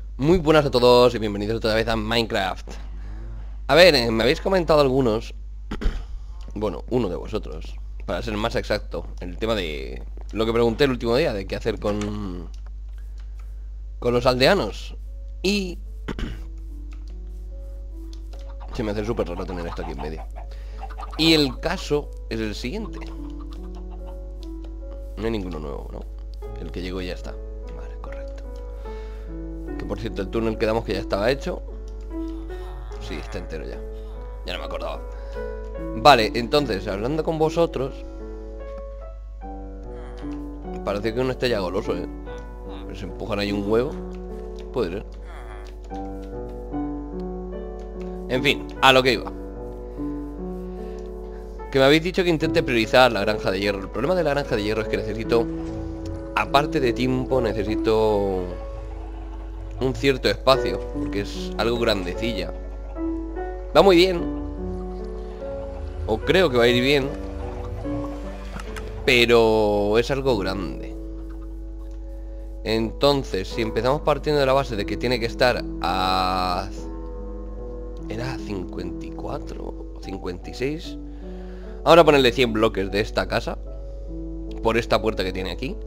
Muy buenas a todos y bienvenidos otra vez a Minecraft. A ver, me habéis comentado algunos, bueno, uno de vosotros, para ser más exacto, el tema de lo que pregunté el último día, de qué hacer con los aldeanos. Y se me hace súper raro tener esto aquí en medio. Y el caso es el siguiente. No hay ninguno nuevo, ¿no? El que llegó ya está. Vale, correcto. Que por cierto, el túnel quedamos que ya estaba hecho. Sí, está entero ya. Ya no me acordaba. Vale, entonces, hablando con vosotros, parece que uno está ya goloso, ¿eh? Pero se empujan ahí un huevo. Puede ser. En fin, a lo que iba. Que me habéis dicho que intente priorizar la granja de hierro. El problema de la granja de hierro es que necesito, aparte de tiempo, necesito un cierto espacio, porque es algo grandecilla. Va muy bien, o creo que va a ir bien, pero es algo grande. Entonces, si empezamos partiendo de la base de que tiene que estar a... ¿Era 54 o 56? Vamos a ponerle 100 bloques de esta casa por esta puerta que tiene aquí.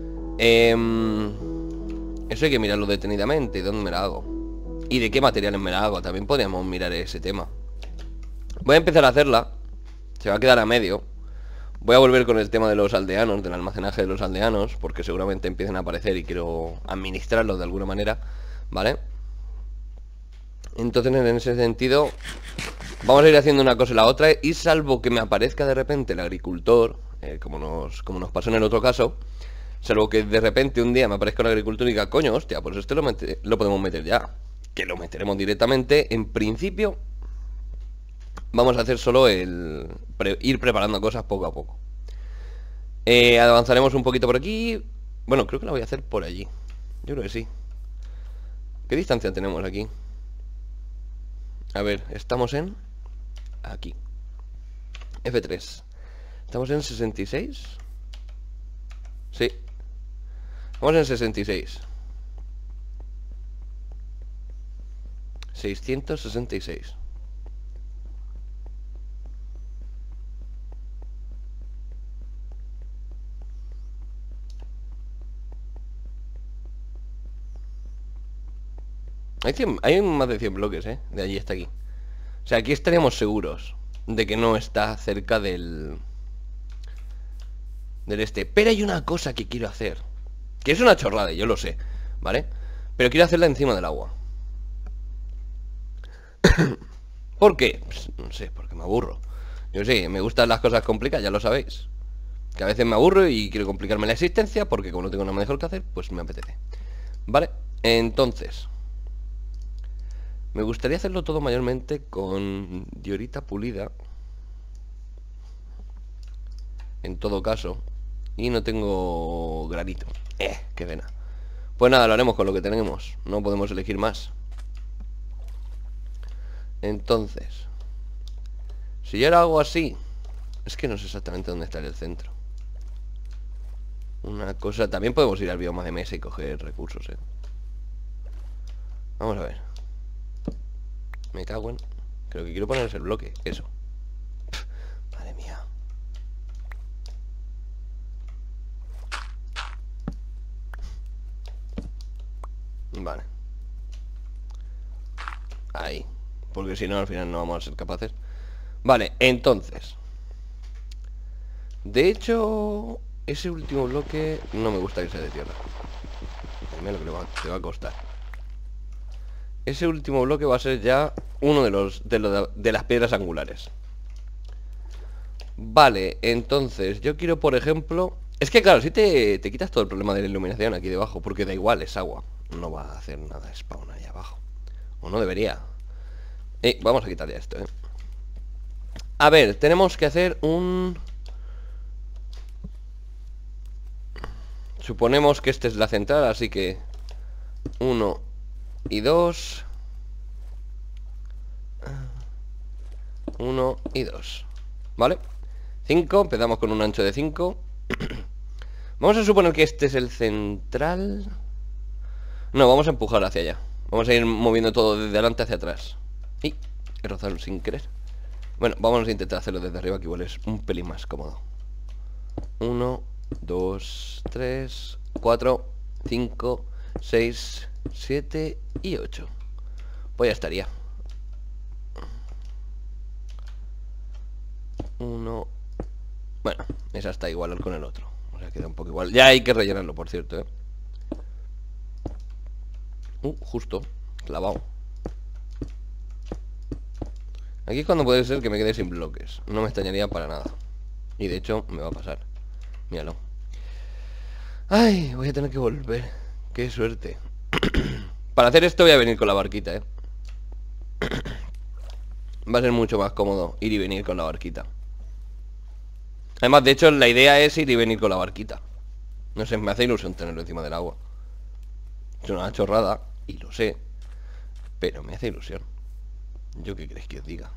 Eso hay que mirarlo detenidamente. ¿Dónde me la hago? ¿Y de qué materiales me la hago? También podríamos mirar ese tema. Voy a empezar a hacerla. Se va a quedar a medio. Voy a volver con el tema de los aldeanos, del almacenaje de los aldeanos, porque seguramente empiecen a aparecer y quiero administrarlos de alguna manera, ¿vale? Entonces, en ese sentido, vamos a ir haciendo una cosa y la otra. Y salvo que me aparezca de repente el agricultor, como nos pasó en el otro caso, salvo que de repente un día me aparezca un agricultor y diga, coño, hostia, pues este lo podemos meter ya, que lo meteremos directamente. En principio vamos a hacer solo ir preparando cosas poco a poco. Avanzaremos un poquito por aquí. Bueno, creo que la voy a hacer por allí. Yo creo que sí. ¿Qué distancia tenemos aquí? A ver, estamos en... aquí F3. ¿Estamos en 66? Sí. Estamos en 66. 666. Hay más de 100 bloques, de allí hasta aquí. O sea, aquí estaríamos seguros de que no está cerca del este. Pero hay una cosa que quiero hacer, que es una chorrada, yo lo sé, ¿vale? Pero quiero hacerla encima del agua. ¿Por qué? Pues, no sé, porque me aburro. Yo sé, me gustan las cosas complicadas, ya lo sabéis. Que a veces me aburro y quiero complicarme la existencia, porque como no tengo nada mejor que hacer, pues me apetece. Vale, entonces me gustaría hacerlo todo mayormente con diorita pulida, en todo caso. Y no tengo granito. Qué pena. Pues nada, lo haremos con lo que tenemos. No podemos elegir más. Entonces, si yo ahora hago así, es que no sé exactamente dónde está el centro. Una cosa, también podemos ir al bioma de mesa y coger recursos, Vamos a ver. Me cago en... Creo que quiero poner ese bloque, eso. Madre mía. Vale. Ahí. Porque si no, al final no vamos a ser capaces. Vale, entonces. De hecho, ese último bloque no me gusta que sea de tierra. Dime lo que te va a costar. Ese último bloque va a ser ya uno de las piedras angulares. Vale, entonces yo quiero, por ejemplo... Es que claro, si te quitas todo el problema de la iluminación aquí debajo, porque da igual, es agua. No va a hacer nada de spawn ahí abajo. O no debería. Vamos a quitar ya esto, A ver, tenemos que hacer un... Suponemos que esta es la central, así que 1 y 2. 1 y 2. ¿Vale? 5, empezamos con un ancho de 5. Vamos a suponer que este es el central. No, vamos a empujar hacia allá. Vamos a ir moviendo todo desde adelante hacia atrás. Y he rozado sin querer. Bueno, vamos a intentar hacerlo desde arriba, que igual es un pelín más cómodo. 1, 2, 3, 4, 5, 6, 7 y 8. Pues ya estaría. 1. Bueno, esa está igual con el otro. O sea, queda un poco igual. Ya hay que rellenarlo, por cierto, justo, clavado. Aquí es cuando puede ser que me quede sin bloques. No me extrañaría para nada. Y de hecho, me va a pasar. Míralo. Ay, voy a tener que volver. Qué suerte. Para hacer esto voy a venir con la barquita, Va a ser mucho más cómodo ir y venir con la barquita. Además, de hecho, la idea es ir y venir con la barquita. No sé, me hace ilusión tenerlo encima del agua. Es una chorrada, y lo sé, pero me hace ilusión. ¿Yo qué crees que os diga?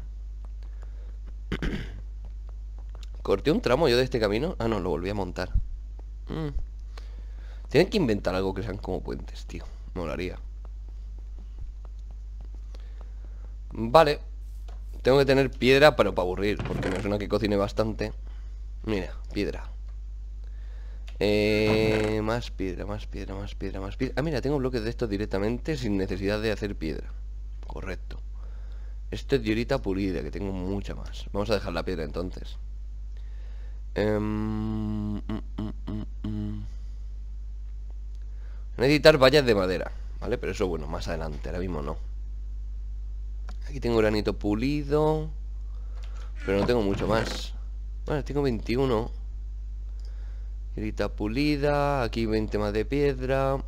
¿Corté un tramo yo de este camino? Ah, no, lo volví a montar. Tienen que inventar algo que sean como puentes, tío. Molaría. Vale. Tengo que tener piedra, pero para aburrir, porque me suena que cocine bastante. Mira, piedra. Más piedra, más piedra, más piedra, más piedra. Ah, mira, tengo bloques de estos directamente sin necesidad de hacer piedra. Correcto. Esto es diorita pulida, que tengo mucha más. Vamos a dejar la piedra entonces. Necesitar vallas de madera, ¿vale? Pero eso, bueno, más adelante, ahora mismo no. Aquí tengo granito pulido, pero no tengo mucho más. Bueno, tengo 21. Diorita pulida, aquí 20 más de piedra.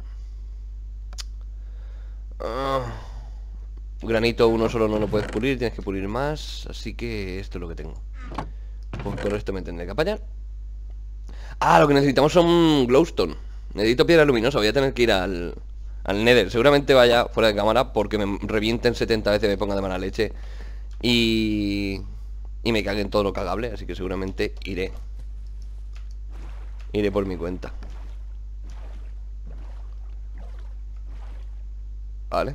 Granito uno solo no lo puedes pulir, tienes que pulir más. Así que esto es lo que tengo. Pues con esto me tendré que apañar. Ah, lo que necesitamos son glowstone. Necesito piedra luminosa, voy a tener que ir al Nether. Seguramente vaya fuera de cámara porque me revienten 70 veces, me ponga de mala leche y me caguen todo lo cagable. Así que seguramente iré por mi cuenta. Vale.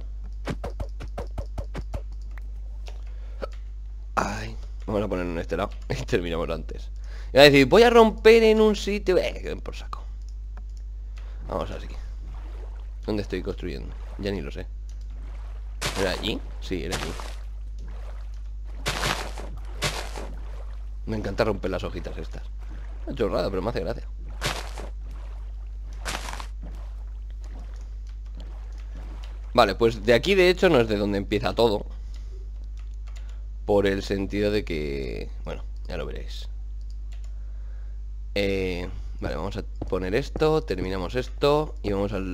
Ay, vamos a ponerlo en este lado y terminamos antes. Y va a decir, voy a romper en un sitio. Que ven por saco. Vamos así. ¿Dónde estoy construyendo? Ya ni lo sé. ¿Era allí? Sí, era allí. Me encanta romper las hojitas estas. Una chorrada, pero me hace gracia. Vale, pues de aquí de hecho no es de donde empieza todo. Por el sentido de que... Bueno, ya lo veréis. Vale, vamos a poner esto. Terminamos esto. Y vamos a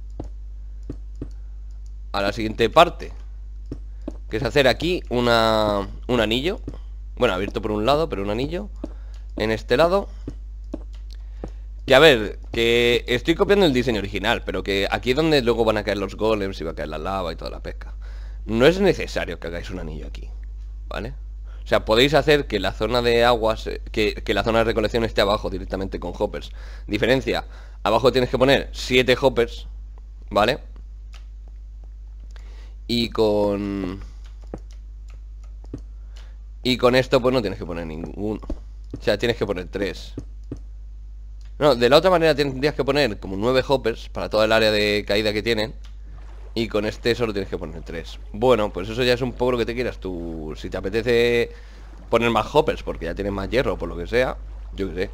la siguiente parte, que es hacer aquí un anillo. Bueno, abierto por un lado, pero un anillo en este lado. Y a ver, que estoy copiando el diseño original, pero que aquí es donde luego van a caer los golems y va a caer la lava y toda la pesca. No es necesario que hagáis un anillo aquí, ¿vale? O sea, podéis hacer que la zona de aguas, que la zona de recolección esté abajo directamente con hoppers. Diferencia, abajo tienes que poner 7 hoppers, ¿vale? Y con esto pues no tienes que poner ninguno. O sea, tienes que poner 3. No, de la otra manera tendrías que poner como 9 hoppers para toda el área de caída que tienen. Y con este solo tienes que poner 3. Bueno, pues eso ya es un poco lo que te quieras tú. Si te apetece poner más hoppers porque ya tienes más hierro o por lo que sea, yo qué sé.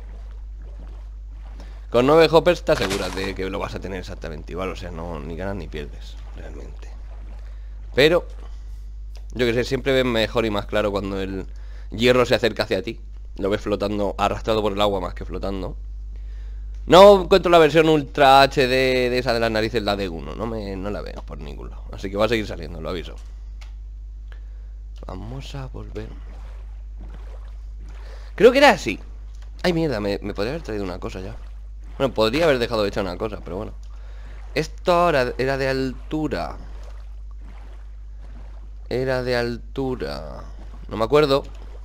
Con 9 hoppers te aseguras de que lo vas a tener exactamente igual. O sea, no, ni ganas ni pierdes, realmente. Pero, yo que sé, siempre ves mejor y más claro cuando el hierro se acerca hacia ti. Lo ves flotando, arrastrado por el agua más que flotando. No encuentro la versión Ultra HD de esa de las narices, la D1. No la veo por ningún lado. Así que va a seguir saliendo, lo aviso. Vamos a volver. Creo que era así. Ay, mierda, me podría haber traído una cosa ya. Bueno, podría haber dejado hecha una cosa, pero bueno. Esto ahora era de altura. Era de altura. No me acuerdo.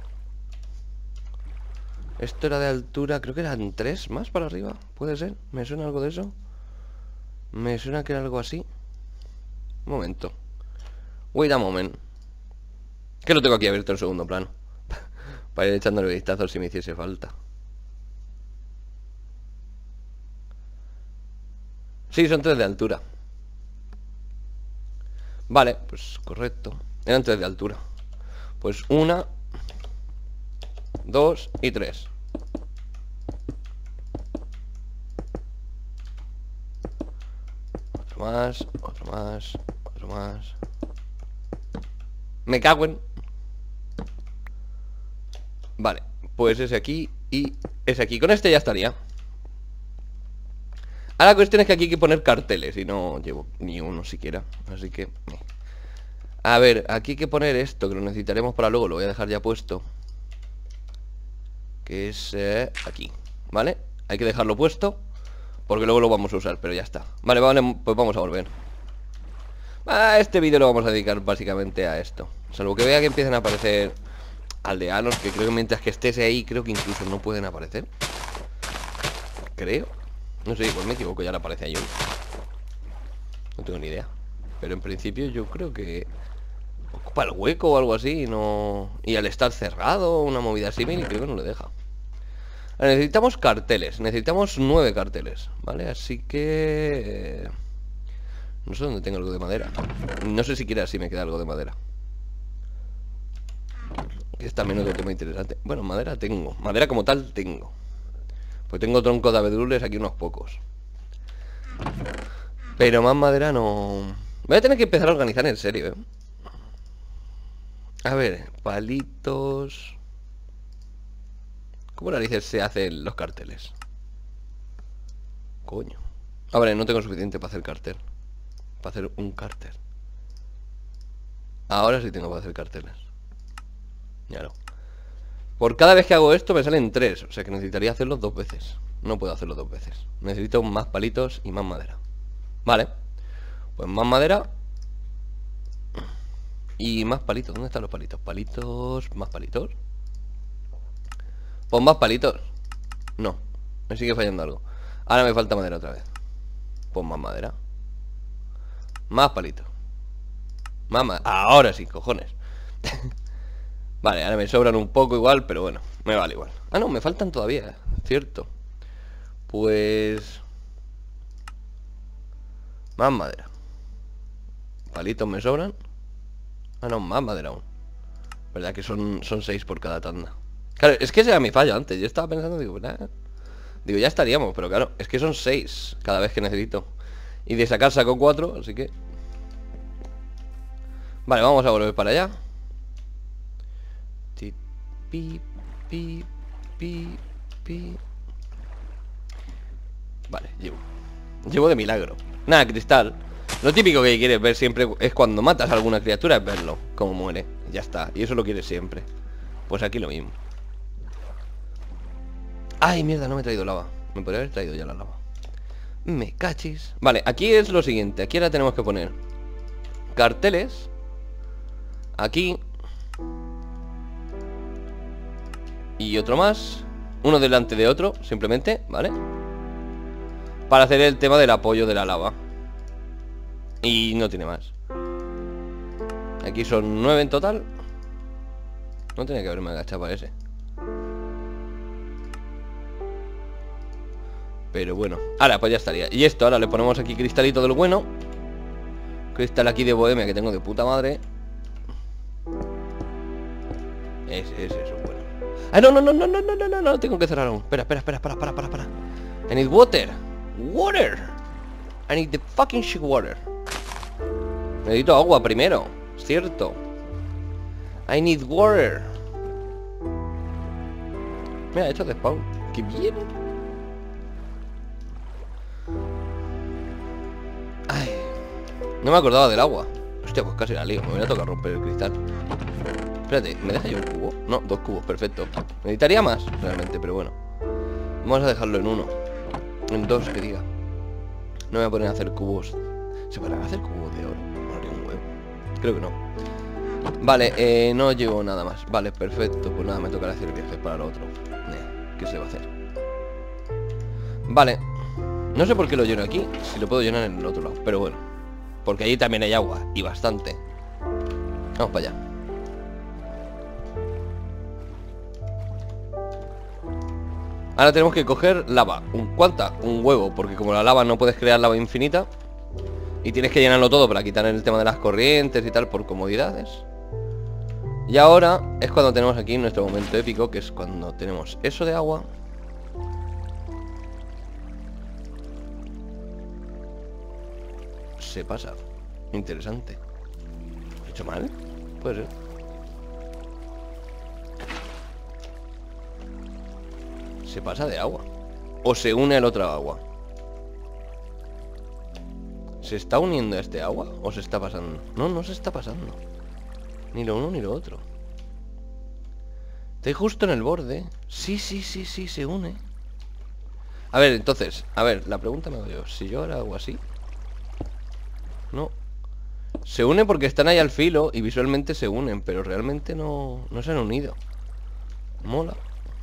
Esto era de altura, creo que eran 3 más para arriba. ¿Puede ser? ¿Me suena algo de eso? Me suena que era algo así. Un momento. Wait a moment. Que lo tengo aquí abierto en segundo plano. Para ir echándole vistazos si me hiciese falta. Sí, son 3 de altura. Vale, pues correcto. Eran 3 de altura. Pues 1, 2 y 3. Otro más, otro más, otro más. Me cago en... Vale, pues ese aquí y ese aquí. Con este ya estaría. Ahora la cuestión es que aquí hay que poner carteles y no llevo ni uno siquiera. Así que... A ver, aquí hay que poner esto, que lo necesitaremos para luego. Lo voy a dejar ya puesto. Que es aquí, ¿vale? Hay que dejarlo puesto porque luego lo vamos a usar, pero ya está. Vale, pues vamos a volver. Este vídeo lo vamos a dedicar básicamente a esto. Salvo que vea que empiecen a aparecer aldeanos, que creo que mientras que estés ahí, creo que incluso no pueden aparecer. Creo. No sé, igual me equivoco, ya le aparece ahí uno. No tengo ni idea. Pero en principio yo creo que ocupa el hueco o algo así y no... Y al estar cerrado, una movida similar, creo que no le deja. Necesitamos carteles. Necesitamos 9 carteles, ¿vale? Así que... no sé dónde tengo algo de madera. No sé siquiera si me queda algo de madera. Es también otro tema interesante. Bueno, madera tengo. Madera como tal tengo. Pues tengo troncos de abedules aquí unos pocos. Pero más madera no... Voy a tener que empezar a organizar en serio, ¿eh? A ver, palitos... ¿Cómo narices se hacen los carteles? Coño. A ver, no tengo suficiente para hacer cartel. Para hacer un cartel. Ahora sí tengo para hacer carteles. Ya no. Por cada vez que hago esto me salen 3. O sea que necesitaría hacerlo 2 veces. No puedo hacerlo 2 veces. Necesito más palitos y más madera. Vale. Pues más madera. Y más palitos. ¿Dónde están los palitos? Palitos. Más palitos. Pues más palitos. No. Me sigue fallando algo. Ahora me falta madera otra vez. Pues más madera. Más palitos. Más madera. Ahora sí, cojones. Vale, ahora me sobran un poco igual, pero bueno, me vale igual. Ah, no, me faltan todavía, cierto. Pues... más madera. Palitos me sobran. Ah, no, más madera aún. Verdad que son 6 por cada tanda. Claro, es que ese era mi fallo antes. Yo estaba pensando, digo, nah. Digo, ya estaríamos, pero claro, es que son 6 cada vez que necesito. Y de sacar saco 4, así que... Vale, vamos a volver para allá. Pi, pi, pi, pi. Vale, llevo de milagro. Nada, cristal. Lo típico que quieres ver siempre es cuando matas a alguna criatura, es verlo, cómo muere. Ya está, y eso lo quieres siempre. Pues aquí lo mismo. Ay, mierda, no me he traído lava. Me podría haber traído ya la lava. Me cachis. Vale, aquí es lo siguiente. Aquí ahora tenemos que poner carteles. Aquí. Y otro más. Uno delante de otro, simplemente, ¿vale? Para hacer el tema del apoyo de la lava. Y no tiene más. Aquí son 9 en total. No tenía que haberme agachado para ese. Pero bueno, ahora pues ya estaría. Y esto, ahora le ponemos aquí cristalito del bueno. Cristal aquí de bohemia que tengo de puta madre. Ese es bueno. ¡Ah, no! Tengo que cerrar aún. Espera. I need water. Water. I need the fucking shit water. Necesito agua primero. Cierto. I need water. Mira, he hecho de spawn. ¡Qué bien! Ay, no me acordaba del agua. Hostia, pues casi la lío. Me voy a tocar romper el cristal. Espérate, ¿me deja yo un cubo? No, 2 cubos, perfecto. Necesitaría más, realmente, pero bueno. Vamos a dejarlo en 1. En 2, que diga. No me voy a poner a hacer cubos. ¿Se podrán hacer cubos de oro? No haría un huevo. Creo que no. Vale, no llevo nada más. Vale, perfecto. Pues nada, me tocará hacer viajes para lo otro. ¿Qué se va a hacer? Vale. No sé por qué lo lleno aquí, si lo puedo llenar en el otro lado, pero bueno. Porque allí también hay agua, y bastante. Vamos para allá. Ahora tenemos que coger lava. ¿Cuánta? Un huevo, porque como la lava no puedes crear lava infinita y tienes que llenarlo todo para quitar el tema de las corrientes y tal por comodidades. Y ahora es cuando tenemos aquí nuestro momento épico, que es cuando tenemos eso de agua. Se pasa. Interesante. ¿He hecho mal? Puede ser. Se pasa de agua. O se une al otro agua. ¿Se está uniendo a este agua? ¿O se está pasando? No, no se está pasando. Ni lo uno ni lo otro. Estoy justo en el borde. Sí, se une. A ver, entonces, a ver, la pregunta me hago yo. Si yo ahora hago así. No. Se une porque están ahí al filo y visualmente se unen, pero realmente no se han unido. Mola.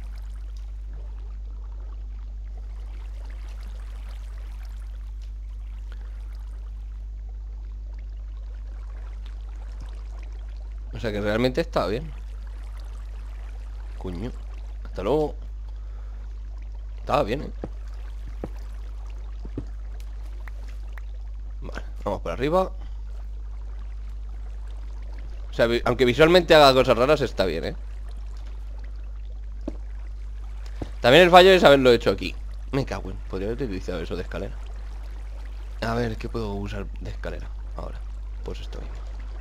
O sea que realmente está bien. Coño. Hasta luego. Estaba bien, ¿eh? Vale, vamos por arriba. O sea, aunque visualmente haga cosas raras, está bien, ¿eh? También el fallo es haberlo hecho aquí. Me cago en... Podría haber utilizado eso de escalera. A ver, ¿qué puedo usar de escalera ahora? Pues esto mismo.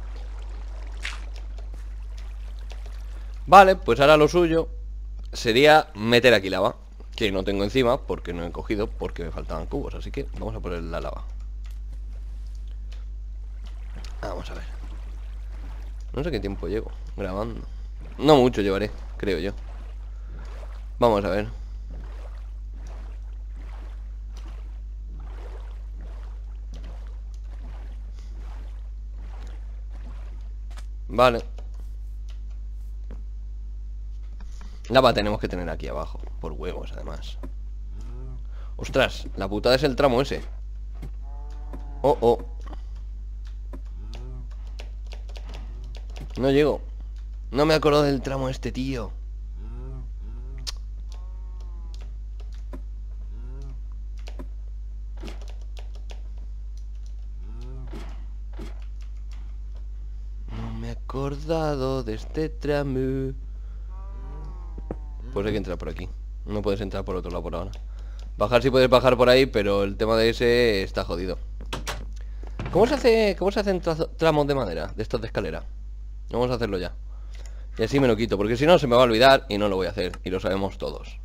Vale, pues ahora lo suyo sería meter aquí lava, que no tengo encima porque no he cogido, porque me faltaban cubos. Así que vamos a poner la lava. Vamos a ver. No sé qué tiempo llevo grabando. No mucho llevaré, creo yo. Vamos a ver. Vale. Lava tenemos que tener aquí abajo. Por huevos, además. Ostras, la putada es el tramo ese. Oh, oh. No llego. No me acuerdo del tramo este, tío. No me he acordado de este tramo. Pues hay que entrar por aquí. No puedes entrar por otro lado por ahora. Bajar sí puedes bajar por ahí, pero el tema de ese está jodido. ¿Cómo se hacen tramos de madera? De estos de escalera. Vamos a hacerlo ya. Y así me lo quito, porque si no se me va a olvidar y no lo voy a hacer. Y lo sabemos todos.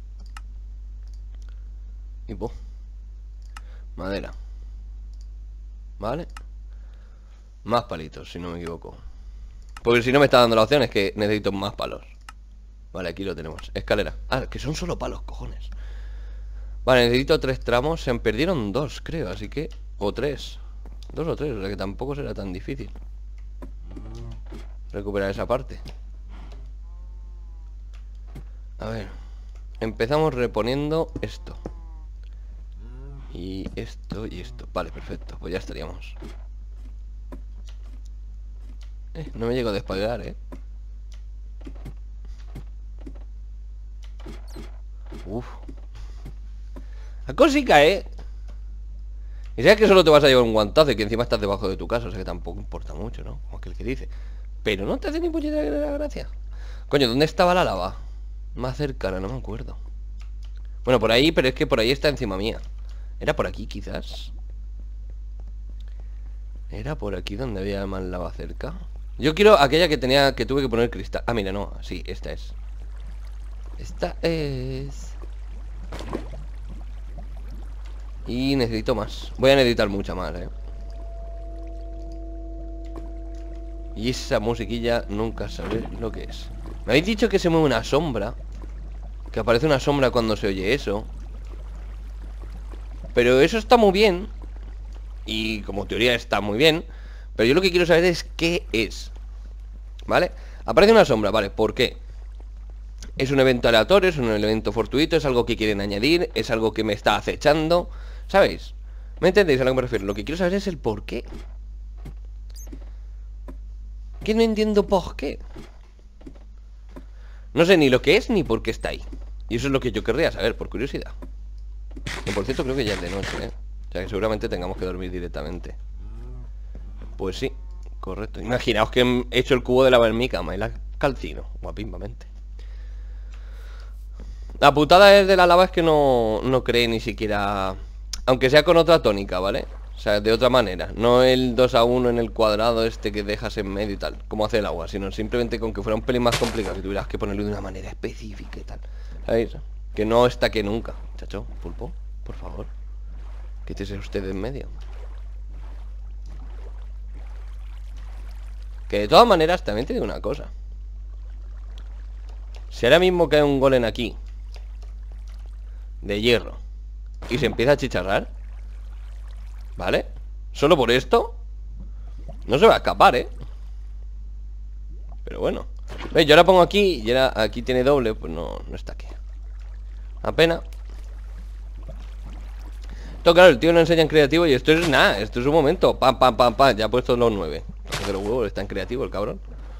Y po. Madera. Vale. Más palitos, si no me equivoco. Porque si no me está dando la opción es que necesito más palos. Vale, aquí lo tenemos. Escalera. Ah, que son solo palos, cojones. Vale, necesito 3 tramos. Se me perdieron 2, creo, así que... O 3. 2 o 3, o sea que tampoco será tan difícil recuperar esa parte. A ver. Empezamos reponiendo esto. Y esto y esto. Vale, perfecto, pues ya estaríamos. No me llego a despegar, Uf. La cosica, Y sabes que solo te vas a llevar un guantazo y que encima estás debajo de tu casa. O sea que tampoco importa mucho, ¿no? Como aquel que dice. Pero no te hace ni puñetera gracia. Coño, ¿dónde estaba la lava? Más cercana, no me acuerdo. Bueno, por ahí, pero es que por ahí está encima mía. ¿Era por aquí, quizás? ¿Era por aquí donde había más lava cerca? Yo quiero aquella que tuve que poner cristal. Ah, mira, no, sí, esta es. Esta es... Y necesito más. Voy a necesitar mucha más, Y esa musiquilla nunca sabré lo que es. Me habéis dicho que se mueve una sombra. Que aparece una sombra cuando se oye eso. Pero eso está muy bien. Y como teoría está muy bien. Pero yo lo que quiero saber es qué es. ¿Vale? Aparece una sombra, ¿vale? ¿Por qué? ¿Es un evento aleatorio? ¿Es un evento fortuito? ¿Es algo que quieren añadir? ¿Es algo que me está acechando? ¿Sabéis? ¿Me entendéis a lo que me refiero? Lo que quiero saber es el por qué. Que no entiendo por qué. No sé ni lo que es ni por qué está ahí. Y eso es lo que yo querría saber, por curiosidad. Y por cierto, creo que ya es de noche, ¿eh? O sea que seguramente tengamos que dormir directamente. Pues sí, correcto. Imaginaos que he hecho el cubo de lava en mi cama y la calcino, guapimbamente. La putada es de la lava es que no cree ni siquiera... Aunque sea con otra tónica, ¿vale? O sea, de otra manera. No el 2-1 en el cuadrado este que dejas en medio y tal, como hace el agua, sino simplemente con que fuera un pelín más complicado, que tuvieras que ponerlo de una manera específica y tal. ¿Sabéis? Que no estaque nunca. Chacho, pulpo, por favor, quítese usted en medio. Que de todas maneras también te digo una cosa. Si ahora mismo cae un golem aquí de hierro y se empieza a chicharrar, ¿vale? Solo por esto no se va a escapar, ¿eh? Pero bueno, ¿veis? Yo ahora pongo aquí y ahora aquí tiene doble. Pues no está aquí. Apenas. Esto claro, el tío no enseña en creativo. Y esto es nada, esto es un momento. Pam, pam, pam, pam, ya ha puesto los 9. De los huevos, está en creativo el cabrón.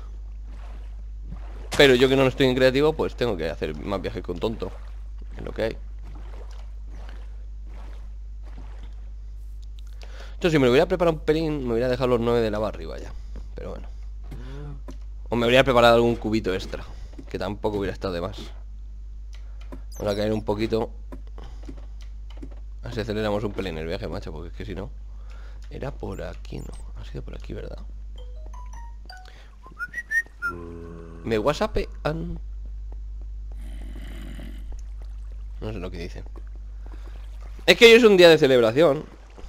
Pero yo que no estoy en creativo, pues tengo que hacer más viajes con tonto. Es lo que hay. Esto si me lo hubiera preparado un pelín, me hubiera dejado los 9 de lava arriba ya. Pero bueno. O me habría preparado algún cubito extra, que tampoco hubiera estado de más. Vamos a caer un poquito. Así aceleramos un pelín el viaje, macho, porque es que si no... Era por aquí, ¿no? Ha sido por aquí, ¿verdad? Me whatsappean. No sé lo que dicen. Es que hoy es un día de celebración.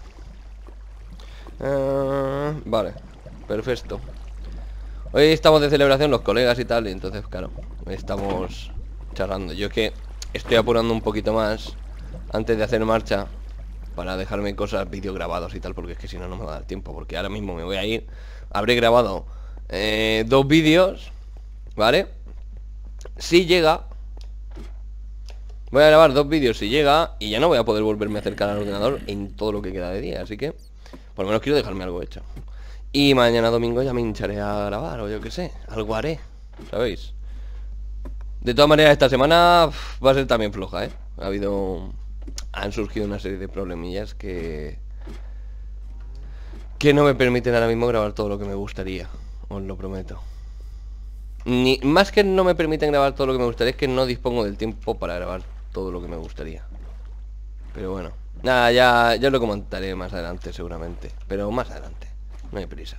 Vale, perfecto. Hoy estamos de celebración los colegas y tal. Y entonces, claro, estamos charlando. Yo es que estoy apurando un poquito más antes de hacer marcha, para dejarme cosas, vídeos grabados y tal, porque es que si no, no me va a dar tiempo. Porque ahora mismo me voy a ir. Habré grabado 2 vídeos, ¿vale? Si llega. Voy a grabar 2 vídeos si llega. Y ya no voy a poder volverme a acercar al ordenador en todo lo que queda de día. Así que por lo menos quiero dejarme algo hecho. Y mañana domingo ya me hincharé a grabar, o yo qué sé, algo haré, ¿sabéis? De todas maneras, esta semana va a ser también floja, ¿eh? Han surgido una serie de problemillas que no me permiten ahora mismo grabar todo lo que me gustaría. Os lo prometo. Ni más que no me permiten grabar todo lo que me gustaría, es que no dispongo del tiempo para grabar todo lo que me gustaría. Pero bueno, nada, ya lo comentaré más adelante seguramente. Pero más adelante, no hay prisa.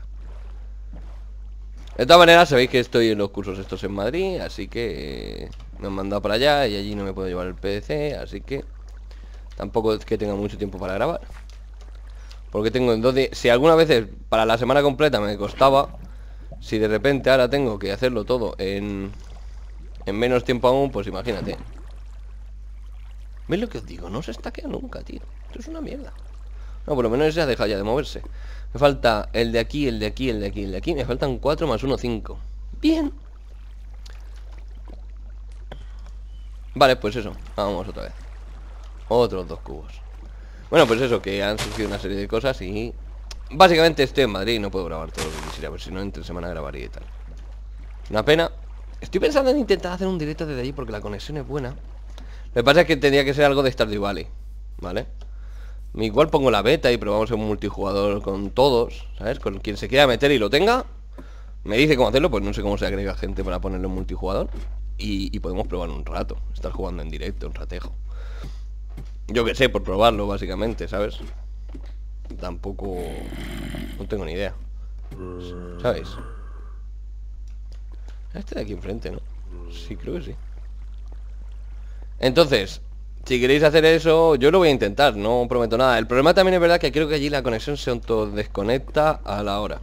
De todas maneras, sabéis que estoy en los cursos estos en Madrid, así que me han mandado para allá y allí no me puedo llevar el PC, así que tampoco es que tenga mucho tiempo para grabar. Porque tengo si alguna vez para la semana completa me costaba, si de repente ahora tengo que hacerlo todo en menos tiempo aún, pues imagínate. ¿Veis lo que os digo? No se estaquea nunca, tío. Esto es una mierda. No, por lo menos se ha dejado ya de moverse. Me falta el de aquí, el de aquí, el de aquí, el de aquí. Me faltan 4 más 1, 5. Bien. Vale, pues eso. Vamos otra vez. Otros 2 cubos. Bueno, pues eso, que han surgido una serie de cosas y... Básicamente estoy en Madrid y no puedo grabar todo lo que quisiera. Pues si no, entre semana grabaría y tal. Una pena. Estoy pensando en intentar hacer un directo desde allí porque la conexión es buena. Lo que pasa es que tendría que ser algo de Stardew Valley, ¿vale? Igual pongo la beta y probamos un multijugador con todos, ¿sabes? Con quien se quiera meter y lo tenga. Me dice cómo hacerlo, pues no sé cómo se agrega gente para ponerlo en multijugador. Y podemos probar un rato, estar jugando en directo, un ratejo. Yo que sé, por probarlo básicamente, ¿sabes? Tampoco... No tengo ni idea, ¿sabéis? Este de aquí enfrente, ¿no? Sí, creo que sí. Entonces, si queréis hacer eso, yo lo voy a intentar, no prometo nada. El problema también es verdad que creo que allí la conexión se autodesconecta a la hora.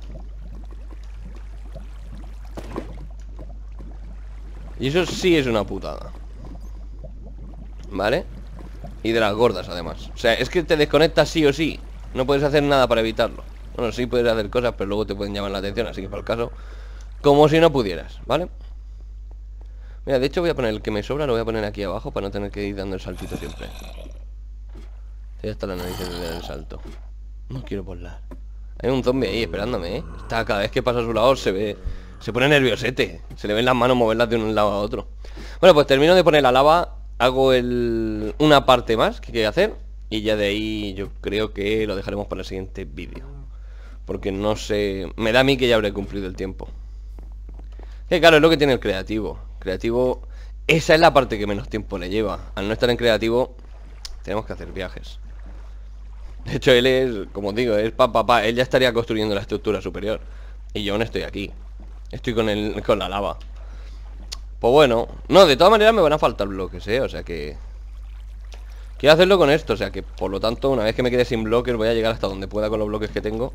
Y eso sí es una putada, ¿vale? Y de las gordas además. O sea, es que te desconectas sí o sí. No puedes hacer nada para evitarlo. Bueno, sí puedes hacer cosas, pero luego te pueden llamar la atención. Así que para el caso, como si no pudieras, ¿vale? Mira, de hecho voy a poner el que me sobra, lo voy a poner aquí abajo para no tener que ir dando el saltito siempre. Ya está la nariz del salto. No quiero volar. Hay un zombie ahí esperándome, ¿eh? Está, cada vez que pasa a su lado se ve... Se pone nerviosete. Se le ven las manos moverlas de un lado a otro. Bueno, pues termino de poner la lava. Hago una parte más que quiero hacer. Y ya de ahí yo creo que lo dejaremos para el siguiente vídeo. Porque no sé... Me da a mí que ya habré cumplido el tiempo. Que claro, es lo que tiene el creativo. Creativo... Esa es la parte que menos tiempo le lleva. Al no estar en creativo, tenemos que hacer viajes. De hecho, él es, como digo, es papá. Él ya estaría construyendo la estructura superior. Y yo aún estoy aquí. Estoy con la lava. Pues bueno. No, de todas maneras me van a faltar bloques, o sea que... Quiero hacerlo con esto, o sea que por lo tanto, una vez que me quede sin bloques, voy a llegar hasta donde pueda con los bloques que tengo.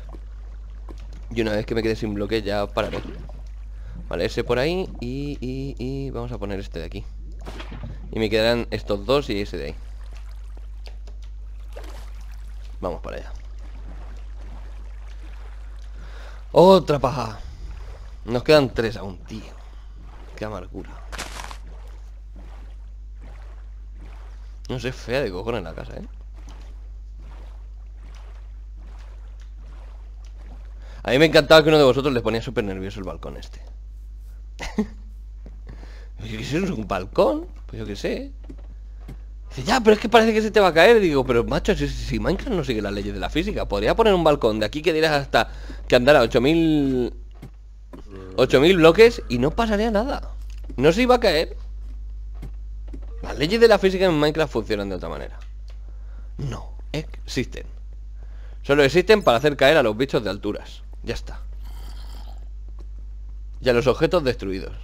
Y una vez que me quede sin bloques ya pararé. Vale, ese por ahí y vamos a poner este de aquí. Y me quedarán estos dos y ese de ahí. Vamos para allá. Otra paja. Nos quedan 3 aún, tío. Qué amargura. No sé, fea de cojones la casa, A mí me encantaba que uno de vosotros les ponía súper nervioso el balcón este. Yo qué sé, ¿es un balcón? Pues yo qué sé. Dice, ya, pero es que parece que se te va a caer. Digo, pero macho, si Minecraft no sigue las leyes de la física, podría poner un balcón de aquí que dirás hasta que andara 8000 bloques y no pasaría nada. No se iba a caer. Las leyes de la física en Minecraft funcionan de otra manera. No existen. Solo existen para hacer caer a los bichos de alturas. Ya está. Y a los objetos destruidos.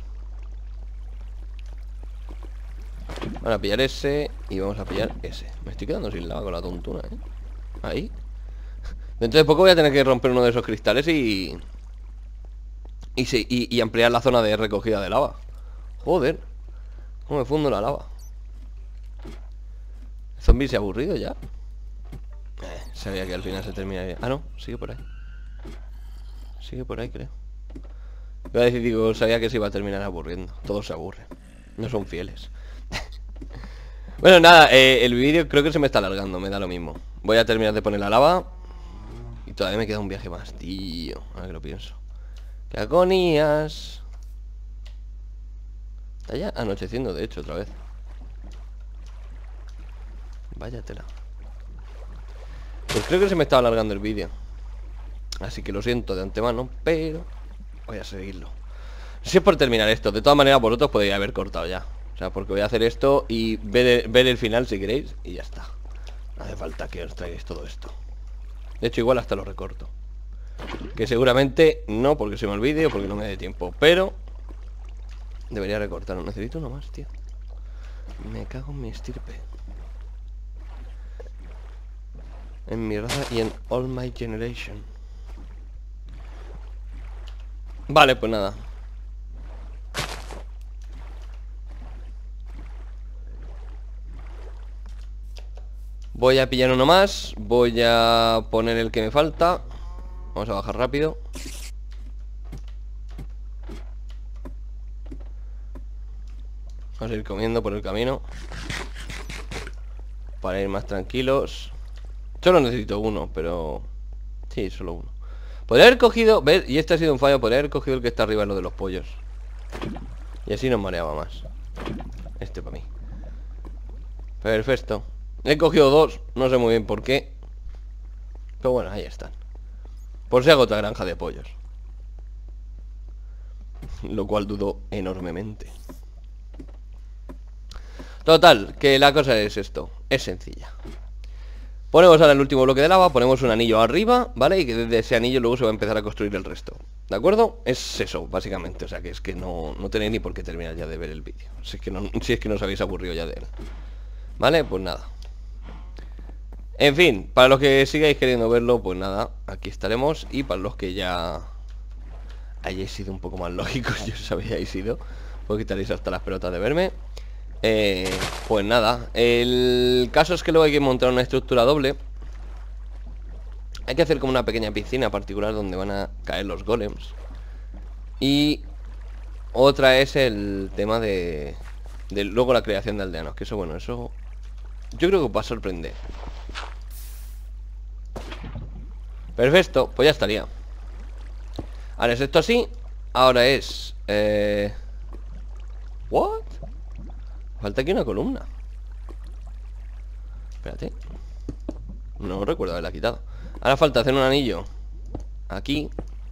Vamos a pillar ese y vamos a pillar ese. Me estoy quedando sin lava con la tontuna, Ahí. Dentro de poco voy a tener que romper uno de esos cristales y ampliar la zona de recogida de lava. Joder, cómo me fundo la lava. ¿El zombie se ha aburrido ya? Sabía que al final se terminaría. Ah, no, sigue por ahí. Sigue por ahí, creo. Voy a decir, digo, sabía que se iba a terminar aburriendo. Todos se aburren. No son fieles. Bueno, nada, el vídeo creo que se me está alargando. Me da lo mismo. Voy a terminar de poner la lava. Y todavía me queda un viaje más, tío. Ahora que lo pienso. ¡Qué agonías! Está ya anocheciendo, de hecho, otra vez. Vaya tela. Pues creo que se me está alargando el vídeo. Así que lo siento de antemano, pero voy a seguirlo. Si es por terminar esto. De todas maneras, vosotros podéis haber cortado ya. O sea, porque voy a hacer esto y ver el final si queréis. Y ya está. No hace falta que os traigáis todo esto. De hecho, igual hasta lo recorto. Que seguramente no, porque se me olvide o porque no me dé tiempo. Pero debería recortarlo. Necesito uno más, tío. Me cago en mi estirpe. En mi raza y en all my generation. Vale, pues nada. Voy a pillar uno más. Voy a poner el que me falta. Vamos a bajar rápido. Vamos a ir comiendo por el camino para ir más tranquilos. Solo necesito uno, pero... Sí, solo uno. Podría haber cogido... ¿Ves? Y este ha sido un fallo. Podría haber cogido el que está arriba, lo de los pollos. Y así nos mareaba más. Este para mí. Perfecto. He cogido dos. No sé muy bien por qué. Pero bueno, ahí están. Por si hago otra granja de pollos. Lo cual dudo enormemente. Total, que la cosa es esto. Es sencilla. Ponemos ahora el último bloque de lava, ponemos un anillo arriba, ¿vale? Y que desde ese anillo luego se va a empezar a construir el resto. ¿De acuerdo? Es eso, básicamente. O sea que es que no tenéis ni por qué terminar ya de ver el vídeo. Si es que no os habéis aburrido ya de él. ¿Vale? Pues nada. En fin, para los que sigáis queriendo verlo, pues nada, aquí estaremos. Y para los que ya hayáis sido un poco más lógicos, yo os habíais ido, pues quitaréis hasta las pelotas de verme. Pues nada, el caso es que luego hay que montar una estructura doble. Hay que hacer como una pequeña piscina particular donde van a caer los golems. Y otra es el tema de luego la creación de aldeanos. Que eso, bueno, eso yo creo que os va a sorprender. Perfecto, pues ya estaría. Ahora es esto así. Ahora es... ¿What? Falta aquí una columna. Espérate. No recuerdo haberla quitado. Ahora falta hacer un anillo aquí.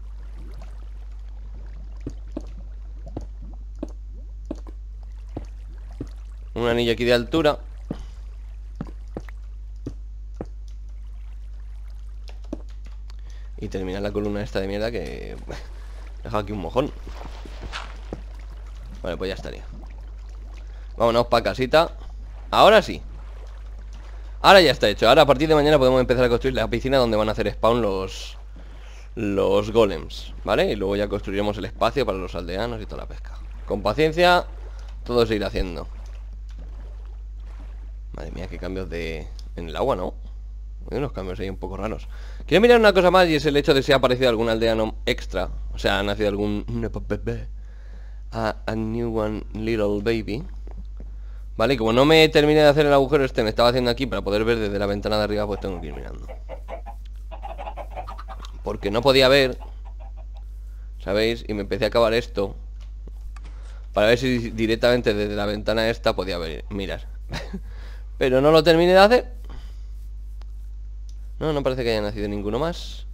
Un anillo aquí de altura. Y terminar la columna esta de mierda que... he dejado aquí un mojón. Vale, pues ya estaría. Vámonos para casita. Ahora sí. Ahora ya está hecho. Ahora a partir de mañana podemos empezar a construir la piscina donde van a hacer spawn los golems, ¿vale? Y luego ya construiremos el espacio para los aldeanos y toda la pesca. Con paciencia, todo se irá haciendo. Madre mía, qué cambios en el agua, ¿no? Hay unos cambios ahí un poco raros. Quiero mirar una cosa más y es el hecho de si ha aparecido algún aldeano extra. O sea, ha nacido algún... a new one little baby. Vale, y como no me terminé de hacer el agujero este, me estaba haciendo aquí para poder ver desde la ventana de arriba, pues tengo que ir mirando. Porque no podía ver, ¿sabéis? Y me empecé a cavar esto para ver si directamente desde la ventana esta podía ver, mirar. Pero no lo terminé de hacer. No parece que haya nacido ninguno más.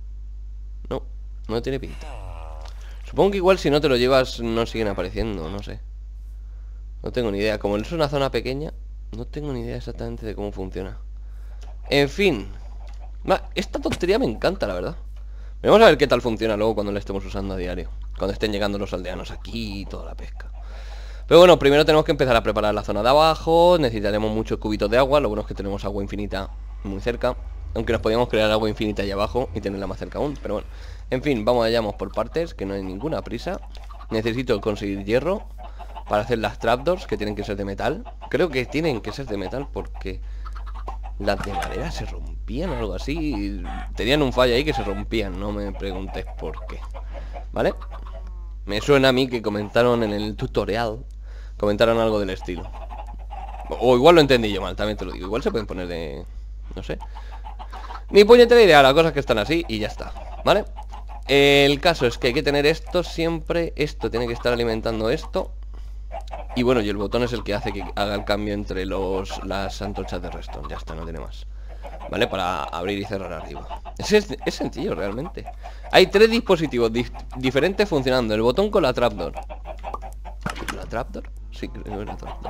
No tiene pinta. Supongo que igual si no te lo llevas no siguen apareciendo, no sé. No tengo ni idea. Como es una zona pequeña, no tengo ni idea exactamente de cómo funciona. En fin. Esta tontería me encanta, la verdad. Vamos a ver qué tal funciona luego cuando la estemos usando a diario. Cuando estén llegando los aldeanos aquí y toda la pesca. Pero bueno, primero tenemos que empezar a preparar la zona de abajo. Necesitaremos muchos cubitos de agua. Lo bueno es que tenemos agua infinita muy cerca. Aunque nos podíamos crear agua infinita ahí abajo y tenerla más cerca aún. Pero bueno, en fin, vamos por partes, que no hay ninguna prisa. Necesito conseguir hierro para hacer las trapdoors, que tienen que ser de metal. Creo que tienen que ser de metal porque las de madera se rompían o algo así. Tenían un fallo ahí que se rompían, no me preguntes por qué. ¿Vale? Me suena a mí que comentaron en el tutorial, comentaron algo del estilo. O igual lo entendí yo mal, también te lo digo. Igual se pueden poner de... no sé. Ni puñetera idea, las cosas que están así y ya está, ¿vale? El caso es que hay que tener esto siempre. Esto tiene que estar alimentando esto. Y bueno, y el botón es el que hace que haga el cambio entre las antorchas de redstone. Ya está, no tiene más, ¿vale? Para abrir y cerrar arriba. Es sencillo realmente. Hay 3 dispositivos diferentes funcionando. El botón con la trapdoor. ¿La trapdoor? Sí, creo que es la trapdoor.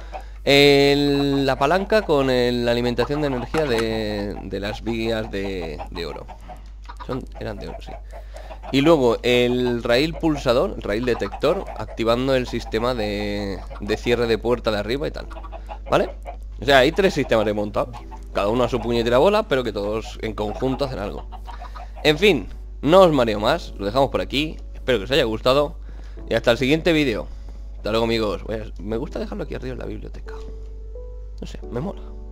La palanca con la alimentación de energía de las vías de oro. Eran de oro, sí. Y luego el rail pulsador, el rail detector, activando el sistema de cierre de puerta de arriba y tal, ¿vale? O sea, hay 3 sistemas de montado, cada uno a su puñetera bola, pero que todos en conjunto hacen algo. En fin, no os mareo más, lo dejamos por aquí. Espero que os haya gustado y hasta el siguiente vídeo. Hasta luego, amigos. Me gusta dejarlo aquí arriba en la biblioteca. No sé, me mola.